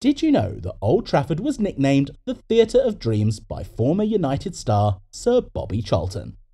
Did you know that Old Trafford was nicknamed the Theatre of Dreams by former United star Sir Bobby Charlton?